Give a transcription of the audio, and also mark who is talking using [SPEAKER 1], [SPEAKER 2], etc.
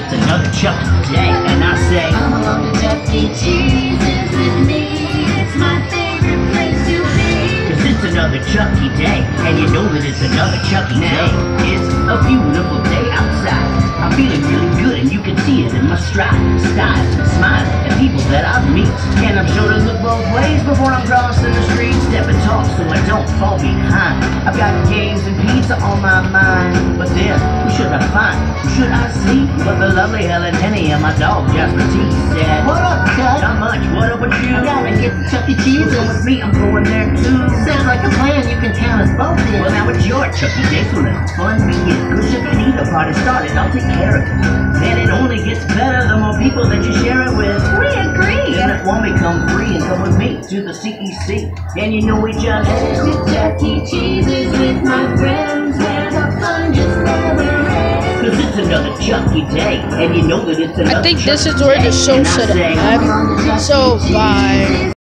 [SPEAKER 1] it's another Chuck E. day. And I say,
[SPEAKER 2] I'm along to Chuck E. Cheese's with me. It's my favorite place to be.
[SPEAKER 1] cause it's another Chuck E. day. And you know that it's another Chuck E. day. It's a beautiful day outside. I'm feeling really good and you can see it in my stride, style, smile, and people that I meet. And I'm sure to look both ways before I'm crossing the street. Step and talk so I don't fall behind. I've got games and pizza on my mind. But then, who should I find? Who should I see? But the lovely Helen Henny and my dog Jasper T said,
[SPEAKER 2] What up, Chuck?
[SPEAKER 1] not much, what up with you?
[SPEAKER 2] I gotta get to Chuck E. Cheese's.
[SPEAKER 1] Come with me, I'm going there too.
[SPEAKER 2] Sounds like a plan. You can count us both in.
[SPEAKER 1] Well, now it's your Chuck E. Day, so let's fun begin. Cause if you need a party started, I'll take care of it. And it only gets better the more people that you share it with.
[SPEAKER 2] We agree.
[SPEAKER 1] And it won't become free and come with me to the CEC. And you know we just
[SPEAKER 2] Headed to Chuck E. Cheese's with my friends, where the fun just never ends.
[SPEAKER 1] cause it's another Chuck E. Day. And you know that it's another
[SPEAKER 3] I think
[SPEAKER 1] Chuck
[SPEAKER 3] this
[SPEAKER 1] E.
[SPEAKER 3] is where
[SPEAKER 1] day.
[SPEAKER 3] the show
[SPEAKER 1] And I
[SPEAKER 3] should
[SPEAKER 1] say,
[SPEAKER 3] end. So, bye.